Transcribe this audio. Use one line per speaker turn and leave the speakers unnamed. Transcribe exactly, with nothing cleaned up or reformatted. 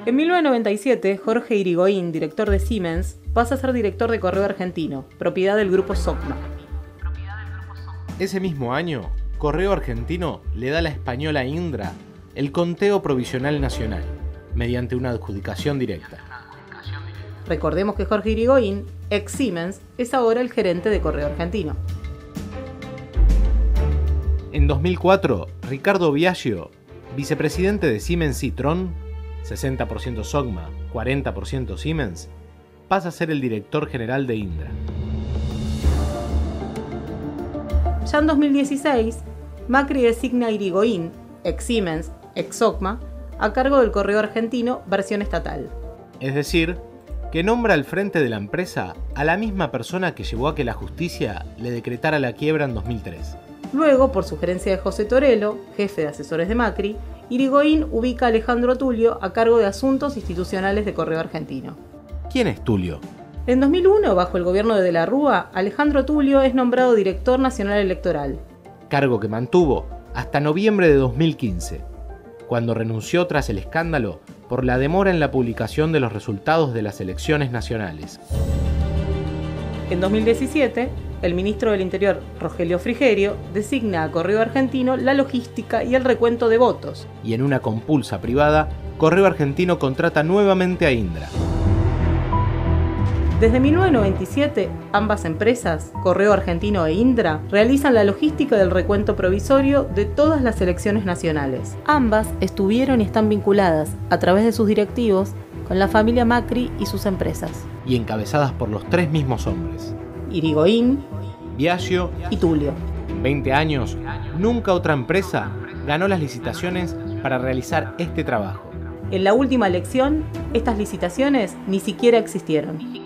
En mil novecientos noventa y siete, Jorge Irigoyen, director de Siemens, pasa a ser director de Correo Argentino, propiedad del grupo Socma.
Ese mismo año, Correo Argentino le da a la española Indra el conteo provisional nacional, mediante una adjudicación directa.
Recordemos que Jorge Irigoyen, ex Siemens, es ahora el gerente de Correo Argentino.
En dos mil cuatro, Ricardo Biagio, vicepresidente de Siemens Citroën, sesenta por ciento Socma, cuarenta por ciento Siemens, pasa a ser el director general de Indra.
Ya en dos mil dieciséis, Macri designa a Irigoyen, ex Siemens, ex Socma, a cargo del Correo Argentino versión estatal.
Es decir, que nombra al frente de la empresa a la misma persona que llevó a que la justicia le decretara la quiebra en dos mil tres.
Luego, por sugerencia de José Torello, jefe de asesores de Macri, Irigoyen ubica a Alejandro Tulio a cargo de asuntos institucionales de Correo Argentino.
¿Quién es Tulio?
En dos mil uno, bajo el gobierno de De la Rúa, Alejandro Tulio es nombrado director nacional electoral,
cargo que mantuvo hasta noviembre de dos mil quince, cuando renunció tras el escándalo por la demora en la publicación de los resultados de las elecciones nacionales.
En dos mil diecisiete, el ministro del Interior, Rogelio Frigerio, designa a Correo Argentino la logística y el recuento de votos.
Y en una compulsa privada, Correo Argentino contrata nuevamente a Indra.
Desde mil novecientos noventa y siete, ambas empresas, Correo Argentino e Indra, realizan la logística del recuento provisorio de todas las elecciones nacionales. Ambas estuvieron y están vinculadas, a través de sus directivos, con la familia Macri y sus empresas.
Y encabezadas por los tres mismos hombres:
Irigoyen,
Biagio
y Tulio.
En veinte años, nunca otra empresa ganó las licitaciones para realizar este trabajo.
En la última elección, estas licitaciones ni siquiera existieron.